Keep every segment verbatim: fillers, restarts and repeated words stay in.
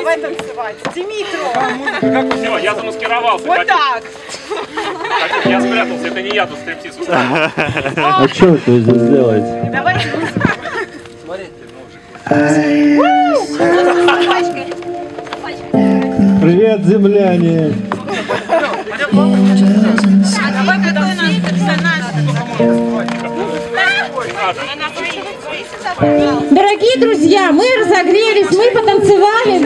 Давай танцевать. Димитру. Все, я замаскировался. Вот так. Я спрятался, это не я тут стриптиз устраиваю. А что вы здесь делаете? Давайте. Привет, земляне! Давай, когда у нас персонаж. Дорогие друзья, мы разогрелись, мы потанцевали.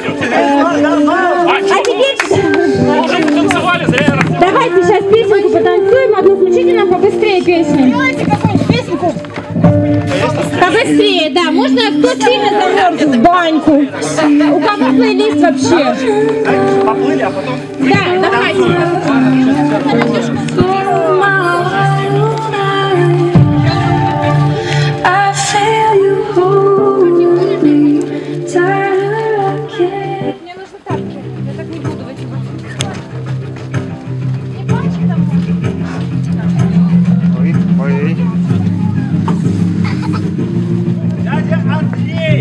А теперь... Уже потанцевали, зря. Давайте сейчас песенку потанцуем, одну включите нам побыстрее песню. Делайте какую-нибудь песенку. Побыстрее, да. Можно, кто сильно замерз в баньку? У кого плейлист вообще? Поплыли, а потом... Да, давайте. Мне нужны тапки. Я так не буду в эти ботинки. Не пальчик там. Ой, ой. Дядя Андрей!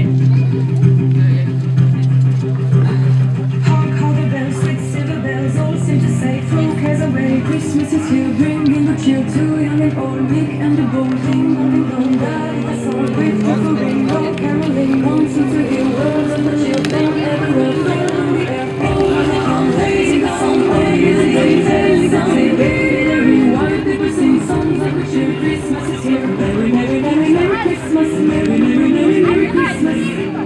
Christmas is here, bringing the cheer to young and old, big and the bold, thing on the ground, that is a song with the rainbow, caroling, wanting to hear words of the children everywhere, filling the air, all the on, raising the song, raising the telling the baby, while people sing songs of the cheer. Christmas is here, merry, merry, merry, merry Christmas, merry, merry, merry, merry Christmas.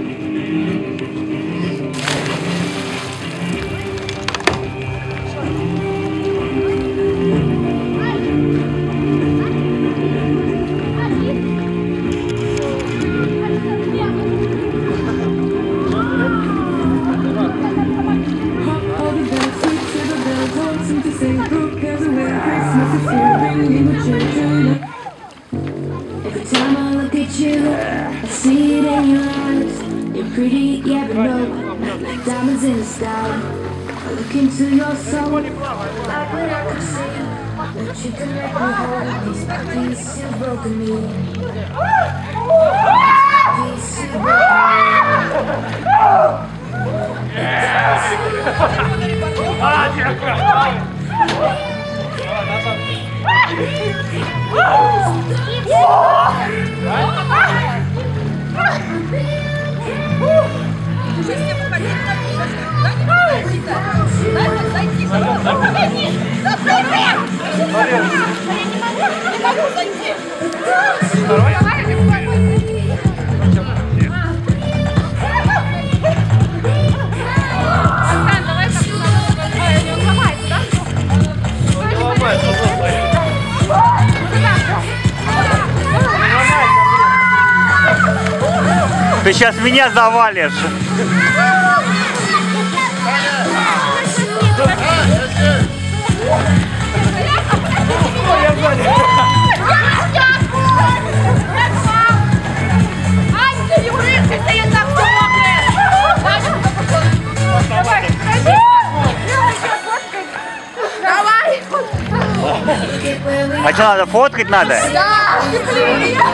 Every time I look at you, I see it in your eyes. You're pretty, yeah, but no, like diamonds in the sky. I look into your soul, like when I can see that you can make me whole. These pieces you've broken me. These you've Ты сейчас меня завалишь. А что, надо фоткать надо?